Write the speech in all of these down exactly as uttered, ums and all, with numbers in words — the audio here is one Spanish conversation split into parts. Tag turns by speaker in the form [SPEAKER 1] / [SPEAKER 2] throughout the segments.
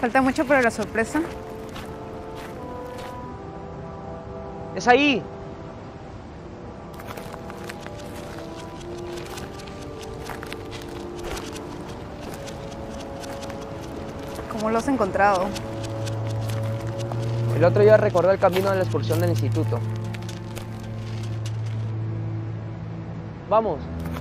[SPEAKER 1] Falta mucho para la sorpresa.
[SPEAKER 2] ¡Es ahí!
[SPEAKER 1] ¿Cómo lo has encontrado?
[SPEAKER 2] El otro día recordé el camino de la excursión del instituto. ¡Vamos!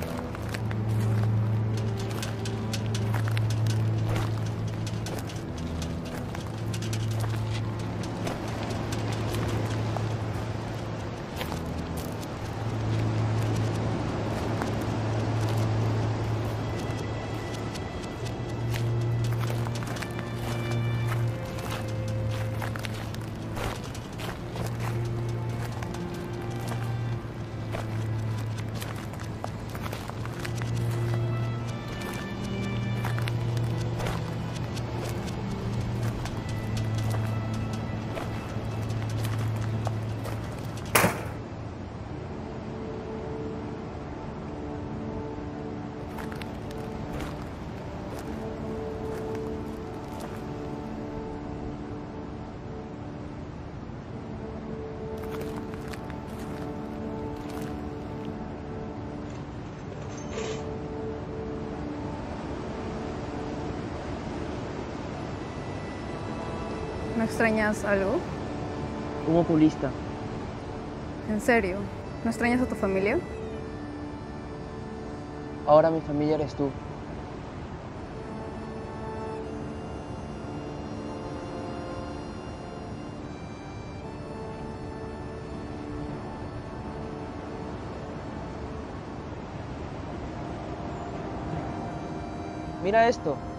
[SPEAKER 1] ¿No extrañas algo?
[SPEAKER 2] Un oculista.
[SPEAKER 1] ¿En serio? ¿No extrañas a tu familia?
[SPEAKER 2] Ahora mi familia eres tú. Mira esto.